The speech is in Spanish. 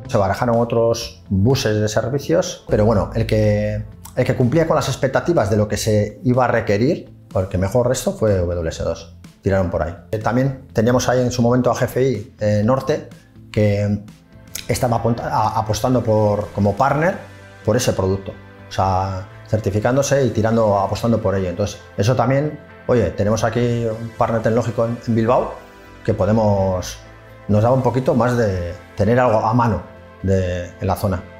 Se barajaron otros buses de servicios, pero bueno, el que cumplía con las expectativas de lo que se iba a requerir, porque mejor resto fue WS2. Tiraron por ahí. También teníamos ahí en su momento a GFI Norte, que estaba apostando como partner por ese producto, o sea, certificándose y apostando por ello. Entonces, eso también, oye, tenemos aquí un partner tecnológico en Bilbao que nos daba un poquito más de tener algo a mano en la zona.